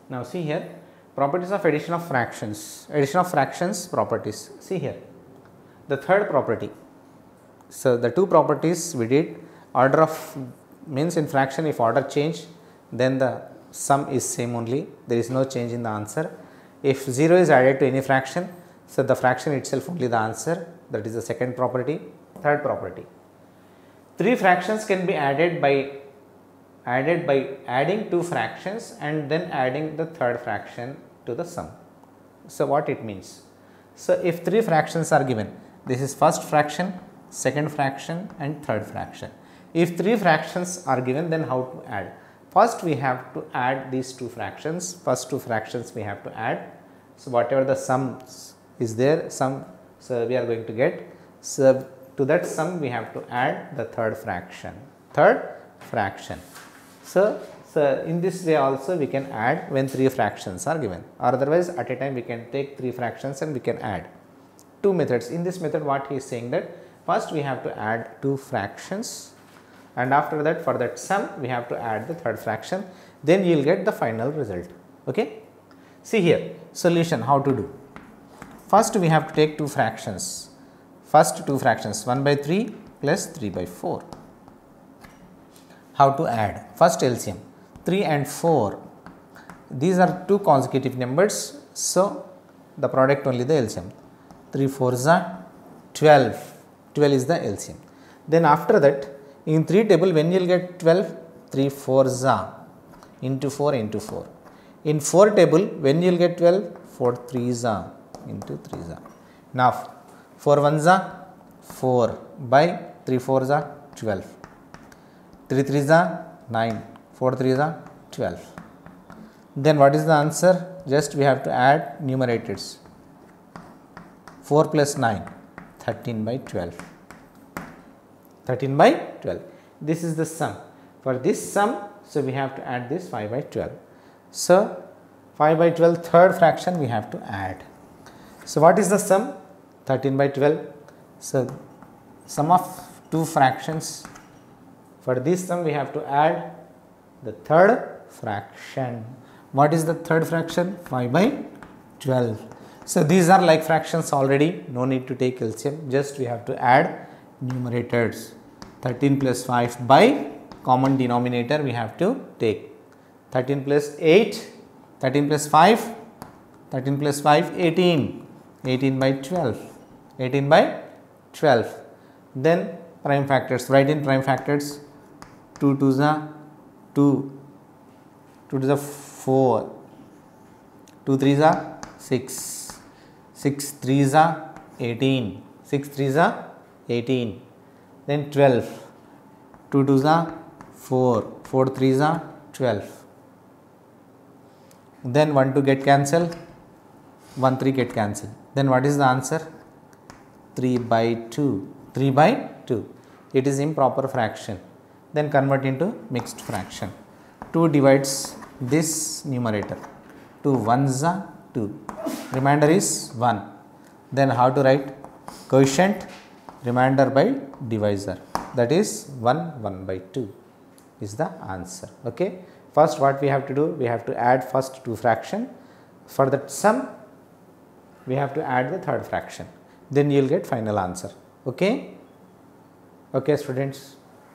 Now see here, properties of addition of fractions, properties. See here, the third property. So the two properties we did, order of means in fraction if order change, then the sum is same only, there is no change in the answer. If 0 is added to any fraction, so the fraction itself only the answer, that is the second property. Third property, three fractions can be added by adding two fractions and then adding the third fraction to the sum. So what it means? So if three fractions are given, this is first fraction, second fraction and third fraction. If three fractions are given, then how to add? First we have to add these two fractions, first two fractions we have to add. So whatever the sum is there, sum, so we are going to get, so to that sum we have to add the third fraction. So in this way also we can add when three fractions are given, or otherwise at a time we can take three fractions and we can add. Two methods. In this method what he is saying that first we have to add two fractions and after that for that sum we have to add the third fraction, then you will get the final result. Okay. See here, solution how to do. First we have to take two fractions, first two fractions 1 by 3 plus 3 by 4. How to add? First LCM, 3 and 4, these are two consecutive numbers, so the product only the LCM, 3 4s are 12, 12 is the LCM. Then after that in 3 table when you will get 12, 3 4s are into 4 into 4. In 4 table when you will get 12, 4 3s are into 3s are. Now 4 1s are 4 by 3 4s are 12. 3 3s are 9, 4 3s are 12. Then what is the answer? Just we have to add numerators. 4 plus 9, 13 by 12. 13 by 12. This is the sum. For this sum, so we have to add this 5 by 12. So 5 by 12 third fraction we have to add. So what is the sum? 13 by 12. So sum of two fractions. For this sum we have to add the third fraction. What is the third fraction? 5 by 12. So these are like fractions already, no need to take LCM, just we have to add numerators. 13 plus 5 by common denominator we have to take. 13 plus 8, 13 plus 5, 13 plus 5, 18, 18 by 12, 18 by 12. Then prime factors, write in prime factors. 2 2s are 2, 2 2s are 4, 2 3s are 6, 6 3s are 18, 6 3s are 18. Then 12, 2 2s are 4, 4 3s are 12. Then 1 2 get cancelled, 1 3 get cancelled. Then what is the answer? 3 by 2, 3 by 2. It is improper fraction. Then convert into mixed fraction. 2 divides this numerator. 2 1s are 2. Remainder is 1. Then how to write? Quotient remainder by divisor. That is 1 1 by 2 is the answer. Okay. First what we have to do? We have to add first two fraction. For that sum we have to add the third fraction. Then you will get final answer. Okay. Okay students.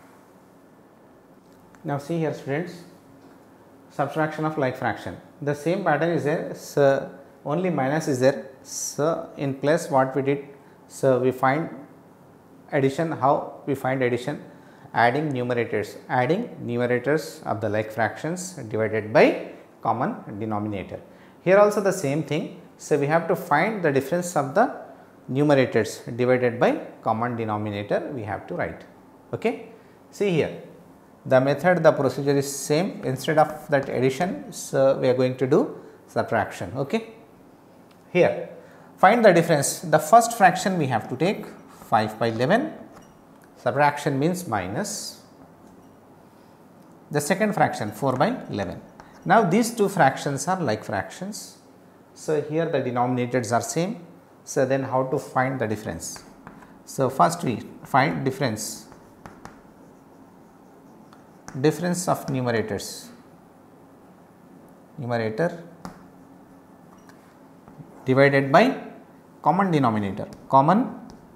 Now see here students, subtraction of like fraction. The same pattern is there, so only minus is there. So in plus what we did, so we find addition. How we find addition? Adding numerators of the like fractions divided by common denominator. Here also the same thing. So we have to find the difference of the numerators divided by common denominator we have to write. Okay. See here, the method, the procedure is same. Instead of that addition, so we are going to do subtraction. Okay. Here find the difference. The first fraction we have to take 5 by 11. Subtraction means minus. The second fraction 4 by 11. Now these two fractions are like fractions. So here the denominators are same. So then how to find the difference? So first we find difference of numerators. numerator divided by common denominator, common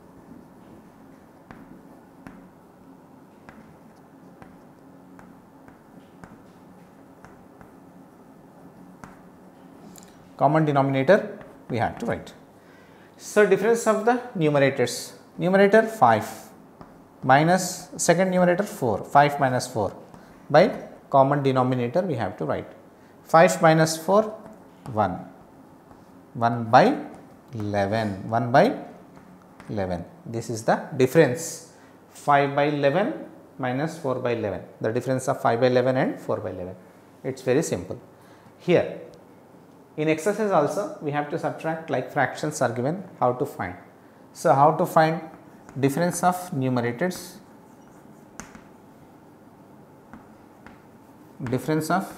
denominator we have to write. So, difference of the numerators, numerator 5 minus second numerator 4, 5 minus 4 by common denominator we have to write. 5 minus 4, 1, 1 by 11, 1 by 11. This is the difference, 5 by 11 minus 4 by 11, the difference of 5 by 11 and 4 by 11. It is very simple. Here in exercise also we have to subtract, like fractions are given, how to find. So, how to find difference of numerators, difference of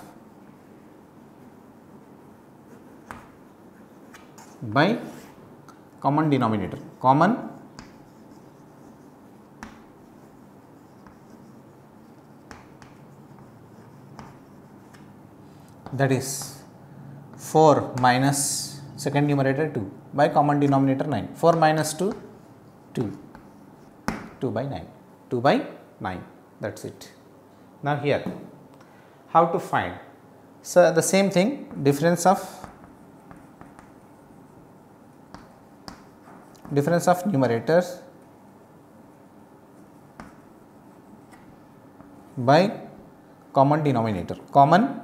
by common denominator, common that is 4 minus second numerator 2 by common denominator 9, 4 minus 2, 2, 2 by 9, 2 by 9, that is it. Now, here how to find? So, the same thing, difference of numerators by common denominator, common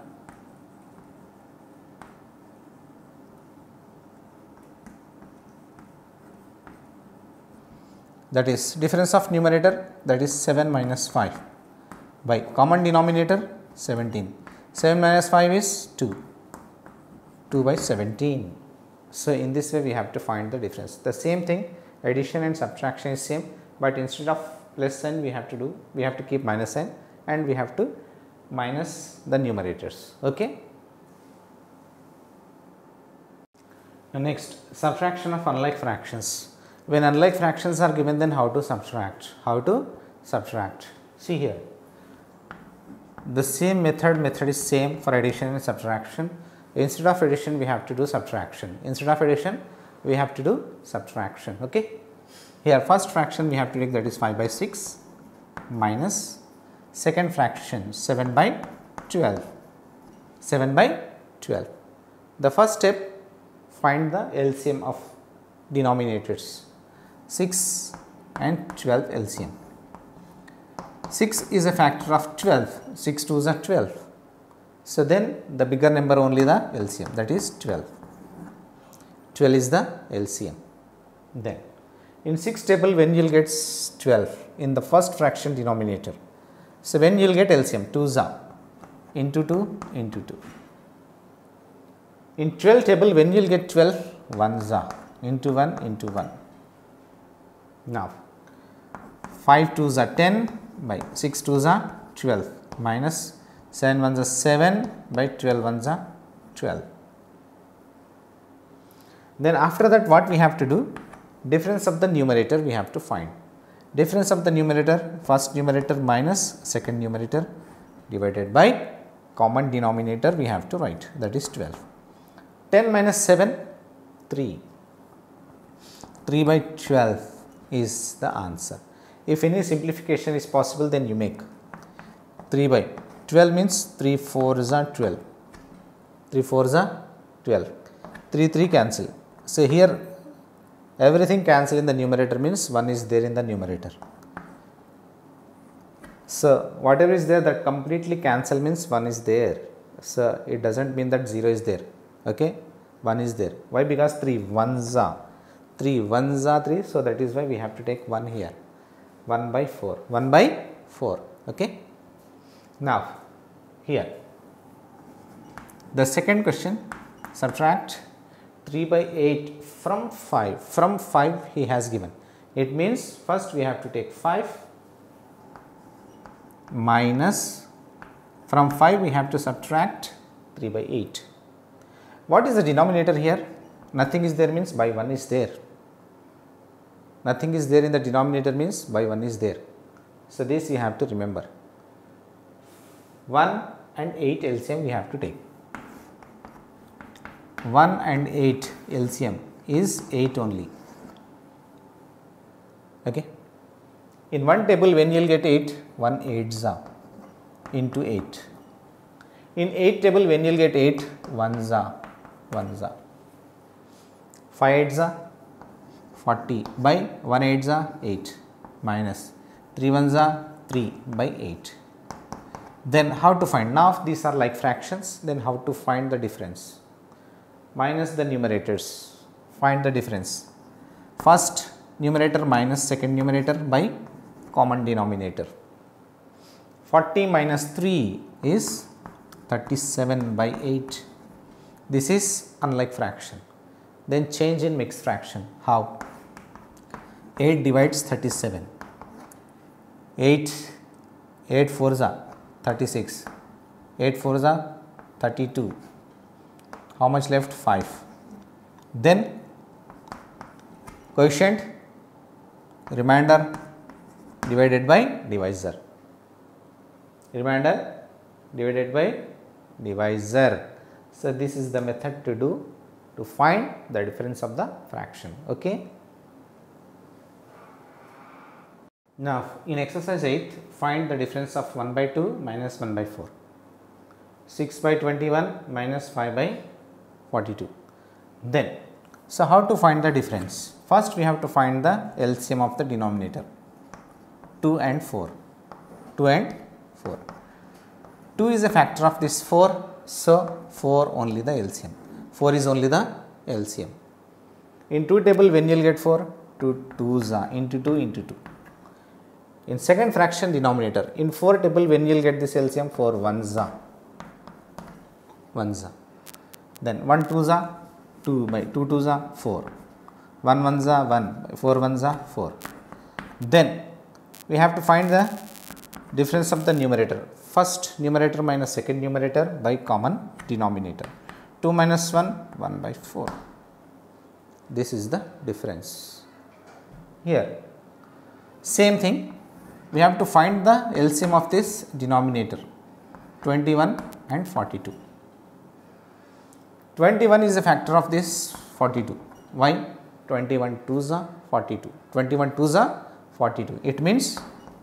that is difference of numerator, that is 7 minus 5 by common denominator 17, 7 minus 5 is 2, 2 by 17. So, in this way we have to find the difference. The same thing, addition and subtraction is same, but instead of plus sign we have to keep minus sign and we have to minus the numerators. Okay. Now, next, subtraction of unlike fractions. When unlike fractions are given, then how to subtract? How to subtract? See here, the same method is same for addition and subtraction. Instead of addition we have to do subtraction, instead of addition we have to do subtraction. Okay. Here first fraction we have to take, that is 5 by 6 minus second fraction 7 by 12, 7 by 12. The first step, find the LCM of denominators, 6 and 12 LCM. 6 is a factor of 12, 6 2s are 12. So, then the bigger number only the LCM, that is 12, 12 is the LCM. Then in 6 table, when you will get 12 in the first fraction denominator. So, when you will get LCM, 2s are into 2 into 2. In 12 table, when you will get 12, 1s are into 1 into 1. Now, 5 2s are 10 by 6 2s are 12 minus 7 1s are 7 by 12 1s are 12. Then after that what we have to do? Difference of the numerator we have to find. Difference of the numerator, first numerator minus second numerator divided by common denominator we have to write, that is 12. 10 minus 7, 3. 3 by 12 is the answer. If any simplification is possible, then you make 3 by 12 means 3 4s are 12, 3 4s are 12, 3 3 cancel. So, here everything cancel in the numerator means 1 is there in the numerator. So, whatever is there that completely cancel means 1 is there. So, it does not mean that 0 is there, okay? 1 is there. Why? Because 3 1s are 3. So, that is why we have to take 1 here, 1 by 4, 1 by 4, okay? Now, here the second question, subtract 3 by 8 from 5, from 5 he has given. It means first we have to take 5 minus, from 5 we have to subtract 3 by 8. What is the denominator here? Nothing is there means by 1 is there. Nothing is there in the denominator means by 1 is there. So, this you have to remember. 1 and 8 LCM we have to take. 1 and 8 LCM is 8 only. Okay. In one table, when you will get 8, 1 8s are into 8. In 8 table, when you will get 8, 1s are 1s are. 5 8s are 40 by 1 8s are 8 minus 3 1s are 3 by 8. Then how to find? Now if these are like fractions, then how to find the difference? Minus the numerators, find the difference. First numerator minus second numerator by common denominator. 40 minus 3 is 37 by 8. This is unlike fraction. Then change in mixed fraction. How? 8 divides 37. 8 4s are 36. 8 4s are 32. How much left? 5. Then quotient, remainder divided by divisor. Remainder divided by divisor. So this is the method to do to find the difference of the fraction. Okay. Now in exercise 8, find the difference of 1 by 2 minus 1 by 4. 6 by 21 minus 5 by 42. Then, so how to find the difference? First we have to find the LCM of the denominator. 2 and 4. 2 and 4. 2 is a factor of this 4. So 4 only the LCM. 4 is only the LCM. In 2 table, when you will get 4? 2 2s are into 2 into 2. In second fraction denominator, in 4 table, when you will get this LCM? 4 1s are 1s are. Then 1 2s are 2 by 2 2s are 4. 1 1s are 1, 4 1s are 4. Then we have to find the difference of the numerator. First numerator minus second numerator by common denominator. 2 minus 1, 1 by 4. This is the difference. Here, same thing, we have to find the LCM of this denominator, 21 and 42. 21 is a factor of this 42. Why? 21 2s are 42. 21 2s are 42. It means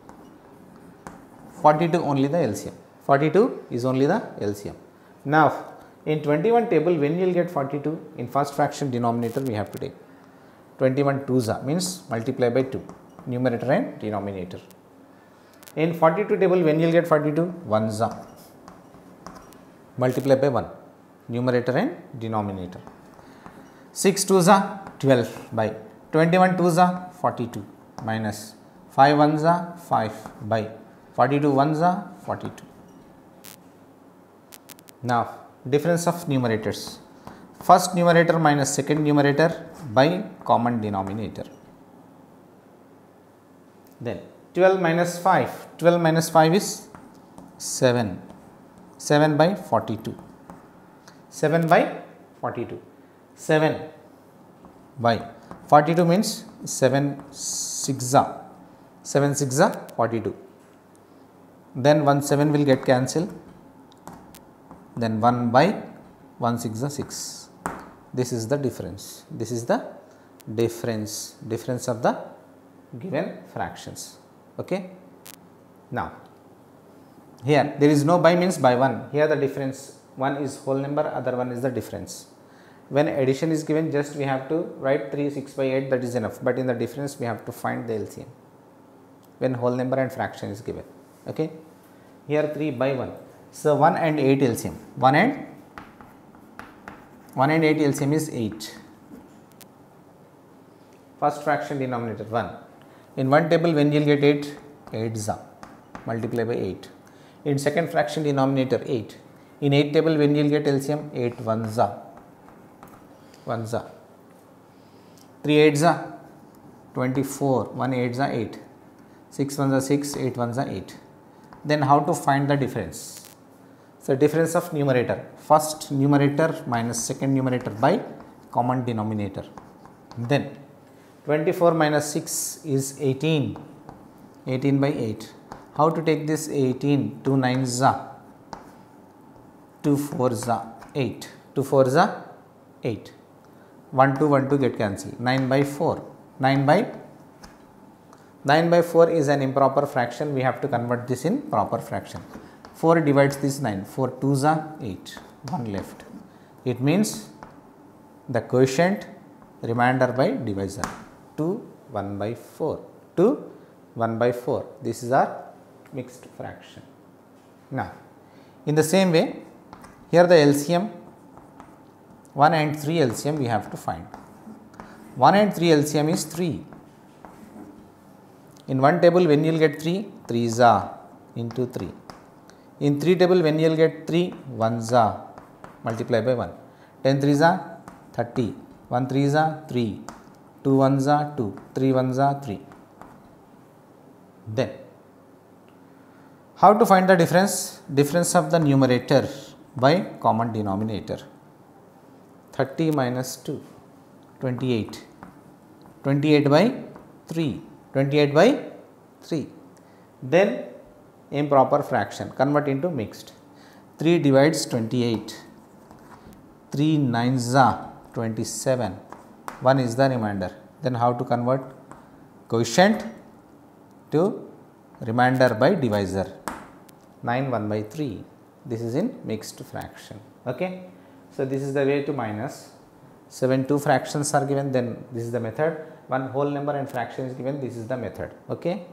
42 only the LCM. 42 is only the LCM. Now, in 21 table, when you will get 42, in first fraction denominator we have to take 21 2s are means multiply by 2, numerator and denominator. In 42 table, when you will get 42, 1s are multiply by 1, numerator and denominator. 6 2s are 12 by 21 2s are 42 minus 5 1s are 5 by 42 1s are 42. Now difference of numerators. First numerator minus second numerator by common denominator. Then 12 minus 5. 12 minus 5 is 7. 7 by 42. 7 by 42. 7 by 42 means 7 6 are 7 6 are 42. Then 1 7 will get cancelled. Then 1 by 1 6 are 6. This is the difference. This is the difference of the given fractions. Okay. Now here there is no by means by 1. Here the difference, one is whole number, other one is the difference. When addition is given, just we have to write 3 6 by 8, that is enough. But in the difference we have to find the LCM when whole number and fraction is given. Okay. Here 3 by 1. So 1 and 8 LCM. 1 and 8 LCM is 8. First fraction denominator 1. In one table, when you will get 8, 8s are multiply by 8. In second fraction denominator 8. In 8 table, when you will get LCM, 8 1s are 1s are. 3 8s are 24. 1 8s are 8. 6 1s are 6. 8 1s are 8. Then how to find the difference? So difference of numerator. First numerator minus second numerator by common denominator. Then 24 minus 6 is 18. 18 by 8. How to take this 18? 2 9s are 2 4s are 8. 2 4s are 8. 1 2 get cancelled. 9 by 4. 9 by 4 is an improper fraction. We have to convert this in proper fraction. 4 divides this 9. 4 2s are 8. 1 left. It means the quotient remainder by divisor. 2 1 by 4. 2 1 by 4. This is our mixed fraction. Now, in the same way, here the LCM 1 and 3 LCM we have to find. 1 and 3 LCM is 3. In one table when you will get 3, 3s are into 3. In 3 table when you will get 3, 1s are multiply by 1. 10 3s are 30. 1 3s are 3. 2 1s are 2. 3 1s are 3. Then, how to find the difference? Difference of the numerator by common denominator. 30 minus 2, 28. 28 by 3. 28 by 3. Then improper fraction, convert into mixed. 3 divides 28. 3 9s are 27. 1 is the remainder. Then how to convert quotient to remainder by divisor? 9 1 by 3. This is in mixed fraction. Okay. So, this is the way to minus. So, when two fractions are given, then this is the method. One whole number and fraction is given, this is the method. Okay.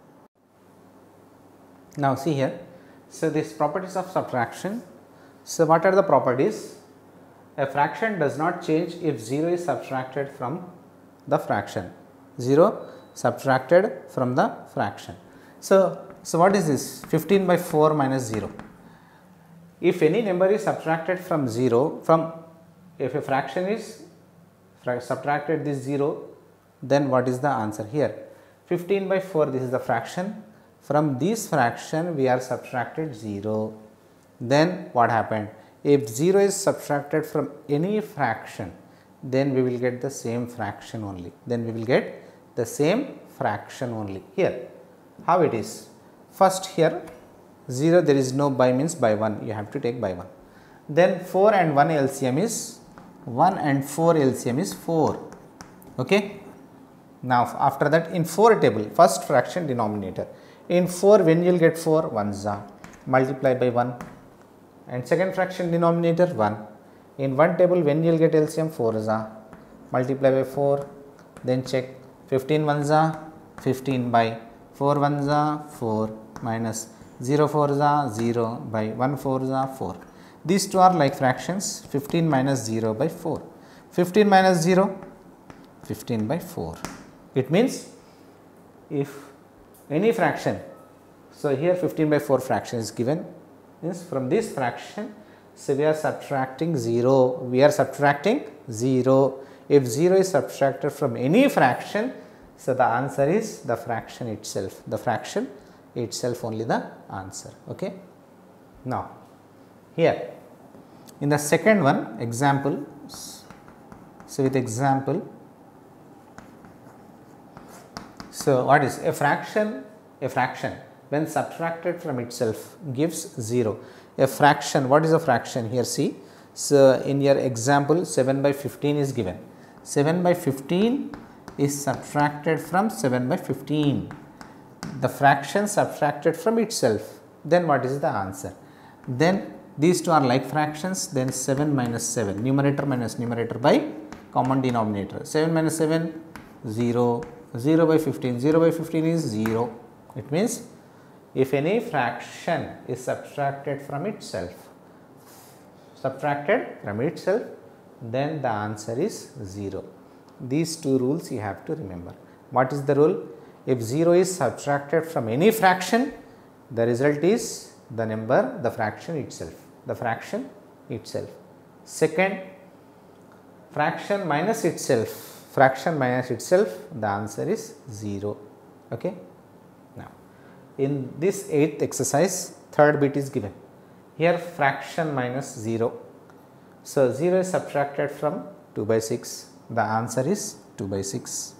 Now, see here. So, this properties of subtraction. So, what are the properties? A fraction does not change if 0 is subtracted from the fraction. 0 subtracted from the fraction. So what is this? 15 by 4 minus 0. If any number is subtracted from 0, if a fraction is subtracted this 0, then what is the answer here? 15 by 4, this is the fraction. From this fraction we are subtracted 0. Then what happened? If 0 is subtracted from any fraction, then we will get the same fraction only. Here, how it is? First here 0, there is no by, means by 1, you have to take by 1. Then 4 and 1 LCM is 1 and 4 LCM is 4. Okay. Now, after that in 4 table, first fraction denominator. In 4, when you will get 4, 1s are multiply by 1, and second fraction denominator 1. In one table when you will get LCM, 4s are multiply by 4, then check 15 1s are 15 by 4 1s are 4 minus 0 4s are 0 by 1 4s are 4. These two are like fractions. 15 minus 0 by 4. 15 minus 0, 15 by 4. It means if any fraction, so here 15 by 4 fraction is given, means from this fraction, so we are subtracting 0, If 0 is subtracted from any fraction, so the answer is the fraction itself, only the answer. Okay. Now, here in the second one, example, so with example, so what is a fraction when subtracted from itself gives 0. A fraction, what is a fraction here? See, so in your example 7 by 15 is given. 7 by 15 is subtracted from 7 by 15. The fraction subtracted from itself, then what is the answer? Then these two are like fractions, then 7 minus 7, numerator minus numerator by common denominator. 7 minus 7, 0, 0 by 15, 0 by 15 is 0. It means if any fraction is subtracted from itself, then the answer is 0. These two rules you have to remember. What is the rule? If 0 is subtracted from any fraction, the result is the number, the fraction itself. Second, fraction minus itself, the answer is 0. Okay. Now, in this 8th exercise, third bit is given. Here fraction minus 0. So, 0 is subtracted from 2 by 6, the answer is 2 by 6.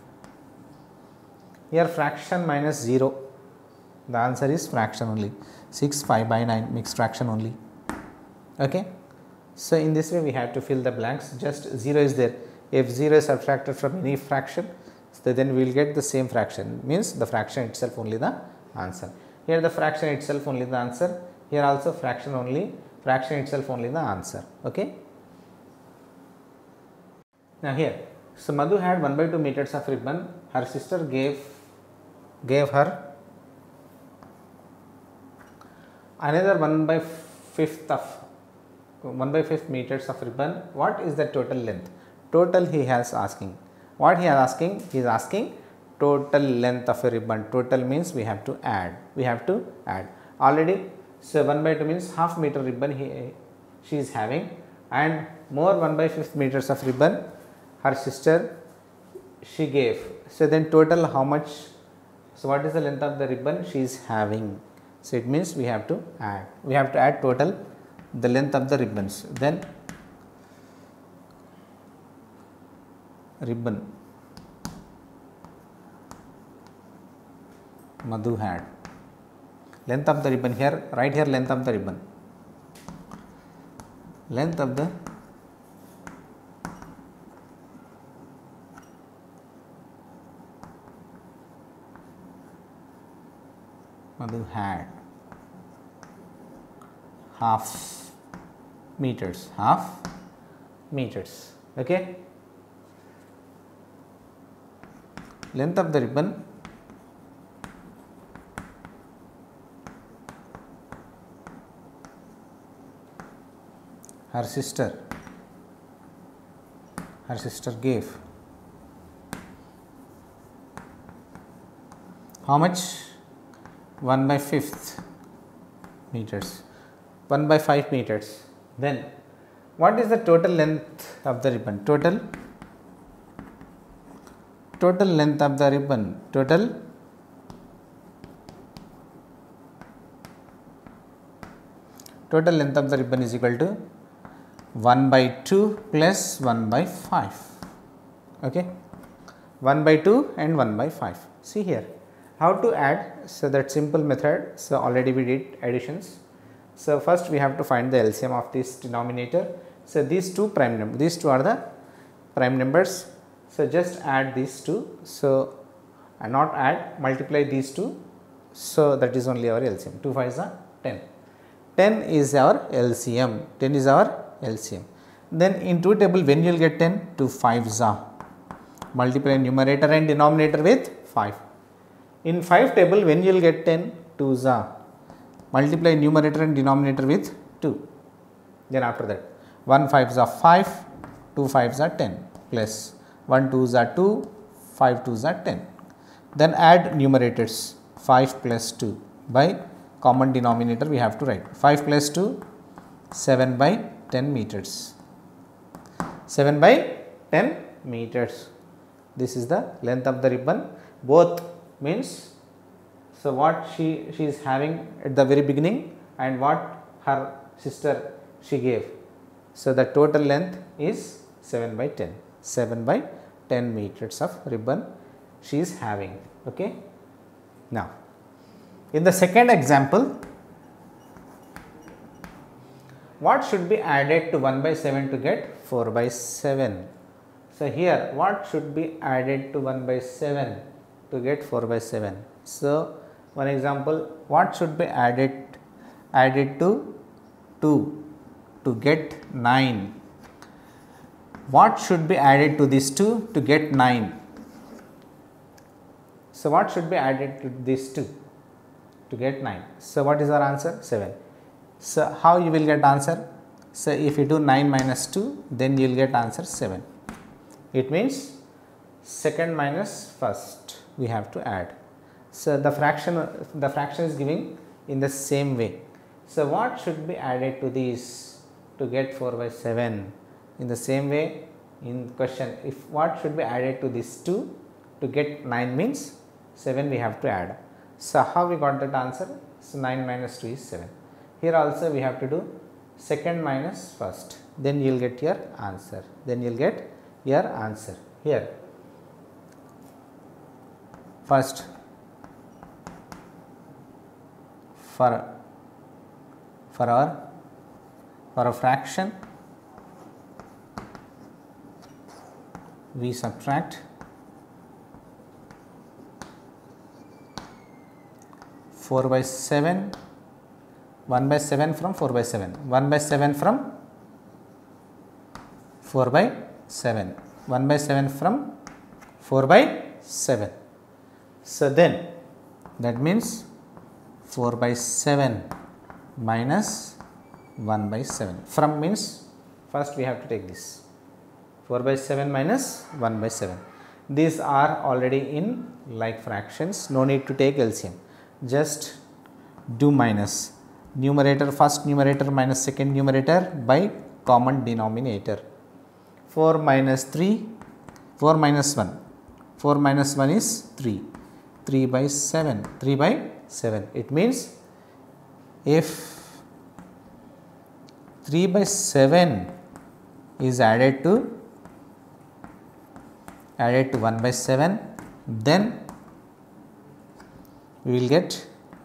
Here fraction minus 0, the answer is fraction only, 6 5 by 9, mixed fraction only. Okay. So in this way we have to fill the blanks, just 0 is there. If 0 is subtracted from any fraction, so then we will get the same fraction, means the fraction itself only the answer. Here the fraction itself only the answer, here also fraction itself only the answer. Okay. Now here, so Madhu had 1/2 meters of ribbon, her sister gave her another 1/5 meters of ribbon. What is the total length? Total he has asking. What he is asking? He is asking total length of a ribbon. Total means we have to add. Already, so 1/2 means half meter ribbon she is having, and more 1/5 meters of ribbon her sister she gave. So then total how much? So what is the length of the ribbon she is having? So it means we have to add. We have to add total the length of the ribbons. Then ribbon Madhu had. Length of the ribbon here, right here length of the ribbon. Length of the Madhu had half meters. Okay. Length of the ribbon her sister gave how much? 1/5 meters, 1/5 meters. Then what is the total length of the ribbon? Total length of the ribbon. Total length of the ribbon is equal to 1/2 plus 1/5. Okay, 1/2 and 1/5. See here how to add. So that simple method. So already we did additions. So first we have to find the LCM of this denominator. So these two are the prime numbers. So just add these two. So not add, multiply these two. So that is only our LCM. 2 5s are 10. 10 is our LCM. 10 is our LCM. Then in 2 table, when you will get 10? 2 5s are. Multiply numerator and denominator with 5. In 5 table, when you will get 10? 2s are. Multiply numerator and denominator with 2. Then after that, 1 5s are 5, 2 5s are 10, plus 1 2s are 2, 5 2s are 10. Then add numerators, 5 plus 2 by common denominator we have to write. 5 plus 2, 7 by 10 meters. 7 by 10 meters. This is the length of the ribbon. Both means, so what she is having at the very beginning and what her sister she gave. So the total length is 7 by 10. 7 by 10 meters of ribbon she is having. Okay. Now, in the second example, what should be added to 1/7 to get 4/7? So here what should be added to 1/7 to get 4/7? So one example, what should be added to 2 to get 9? What should be added to this 2 to get 9? So what should be added to this 2 to get 9? So what is our answer? 7. So how you will get answer? So if you do 9 minus 2, then you will get answer 7. It means second minus first we have to add. So the fraction is giving in the same way. So what should be added to these to get 4/7? In the same way, in question, if what should be added to this 2 to get 9 means 7 we have to add. So how we got that answer? So 9 minus 2 is 7. Here also we have to do second minus first, then you will get your answer. Here first, for a fraction, we subtract 4 by 7, 1 by 7 from 4 by 7, 1 by 7 from 4 by 7, 1 by 7 from 4 by 7. So, then that means 4 by 7 minus 1 by 7. From means first we have to take this 4 by 7 minus 1 by 7. These are already in like fractions, no need to take LCM. Just do minus numerator, first numerator minus second numerator by common denominator. 4 minus 3, 4 minus 1, 4 minus 1 is 3, 3 by 7, 3 by 7. It means if 3 by 7 is added to 1 by 7, then we will get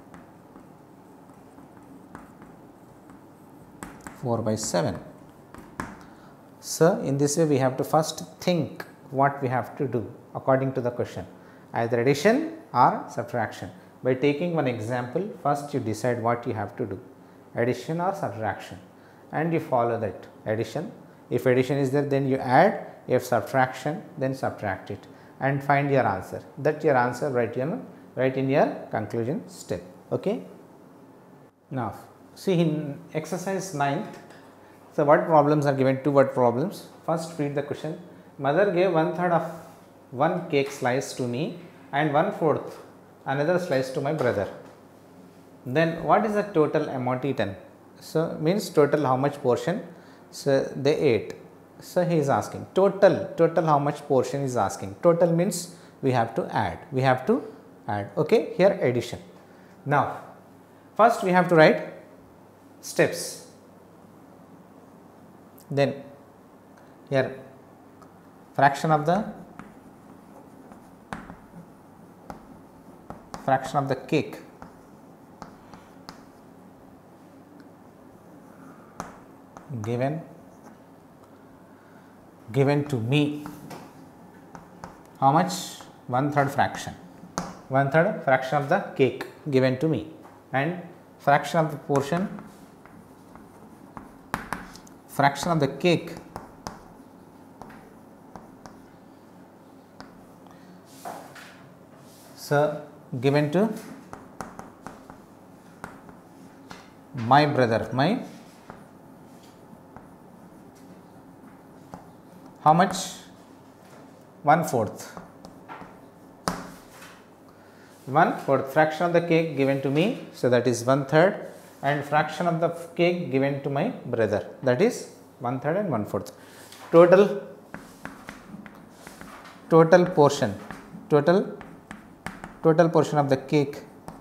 4 by 7. So, in this way we have to first think what we have to do according to the question, either addition or subtraction. By taking one example, first you decide what you have to do, addition or subtraction, and you follow that addition. If addition is there, then you add, if subtraction, then subtract it and find your answer. That your answer write in your conclusion step. Okay. Now, see in exercise 9th, so what problems are given? 2 word problems. First read the question. Mother gave 1/3 of one cake slice to me and 1/4 another slice to my brother. Then what is the total amount eaten? So, means total how much portion? So, they ate. So, he is asking total how much portion is asking. Total means we have to add, okay, here addition. Now, first we have to write steps, then here fraction of the cake, given to me, how much? 1/3 fraction, 1/3 fraction of the cake given to me, and fraction of the portion, fraction of the cake so given to my brother, how much? 1/4 fraction of the cake given to me, so that is 1/3, and fraction of the cake given to my brother, that is 1/3 and 1/4. Total portion of the cake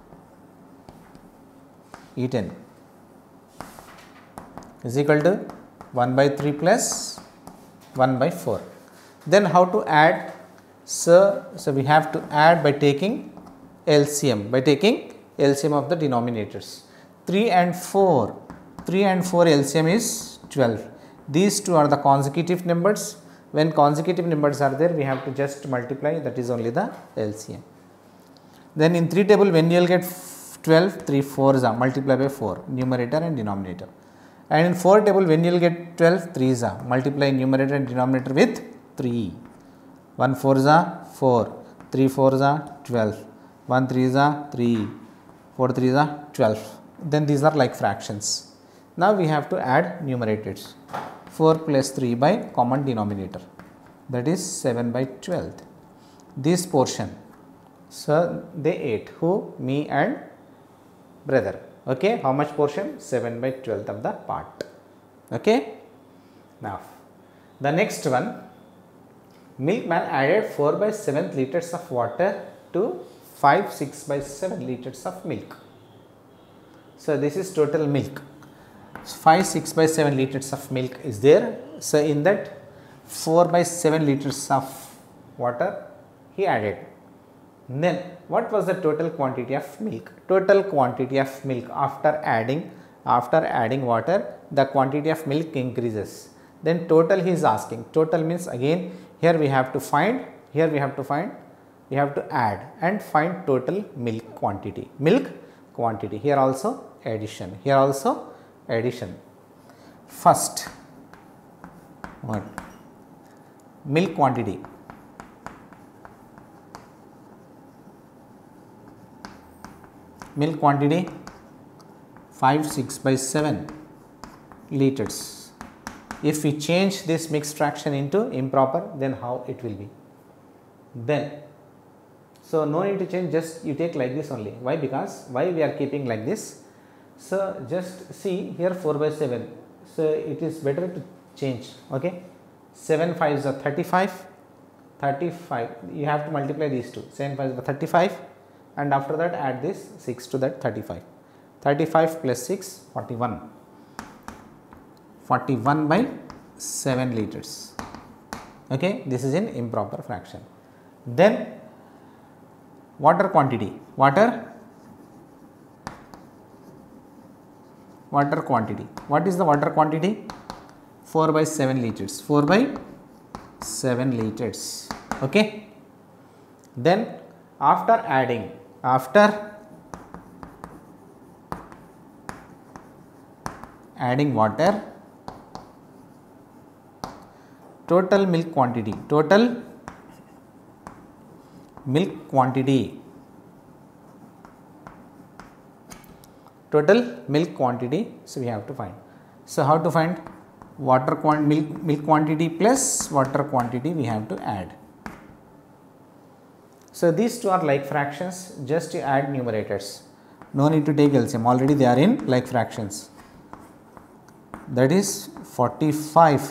eaten is equal to 1/3 plus 1/4. Then how to add? So we have to add by taking LCM, of the denominators. 3 and 4 LCM is 12. These two are the consecutive numbers. When consecutive numbers are there, we have to just multiply, that is only the LCM. Then in 3 table, when you will get 12, 3 4s are multiply by 4, numerator and denominator. And in 4 table, when you will get 12, 3s are multiply numerator and denominator with 3. 1 4s are 4, 3 4s are 12, 1 3s are 3, 4 3s are 12. Then these are like fractions. Now we have to add numerators. 4 plus 3 by common denominator, that is 7 by 12. This portion, so they ate, who? Me and brother. Okay, how much portion? 7 by 12 of the part. Okay. Now the next one, milkman added 4 by 7 liters of water to 5 6 by 7 liters of milk. So this is total milk. 5 6 by 7 liters of milk is there. So in that 4 by 7 liters of water he added. Then what was the total quantity of milk? Total quantity of milk after adding water, the quantity of milk increases. Then total he is asking. Total means again here we have to find, here we have to find, we have to add and find total milk quantity. Milk quantity, here also addition, here also addition. First, what? Milk quantity. Milk quantity 5 6 by 7 liters. If we change this mixed fraction into improper, then how it will be? Then, so no need to change, just you take like this only. Why? Because why we are keeping like this? So just see here 4 by 7. So it is better to change. Okay, 7 5s are 35. 35. You have to multiply these two. 7 5s are 35, and after that add this 6 to that 35. 35 plus 6 41. 41 by 7 liters. Okay, this is in improper fraction. Then water quantity. Water quantity. What is the water quantity? 4 by 7 liters. 4 by 7 liters. Okay. Then after adding water, total milk quantity, total milk quantity so we have to find. So how to find? Water milk quantity plus water quantity we have to add. So these two are like fractions, just to add numerators, no need to take LCM, already they are in like fractions. That is 45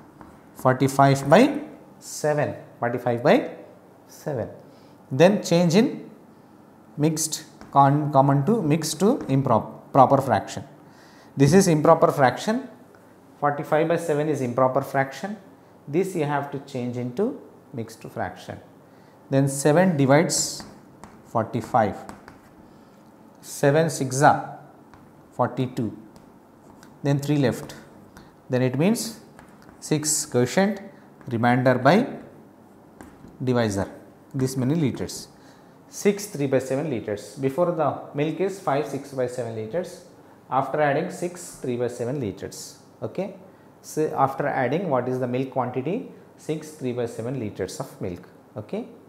by 7, 45 by 7. Then change in mixed, common to mixed to improper fraction. This is improper fraction. 45 by 7 is improper fraction. This you have to change into mixed fraction. Then 7 divides 45. 7 6 are 42. Then 3 left. Then it means 6 quotient, remainder by divisor. This many liters. 6 3 by 7 liters. Before the milk is 5 6 by 7 liters. After adding 6 3 by 7 liters. Okay. So after adding, what is the milk quantity? 6 3 by 7 liters of milk. Okay.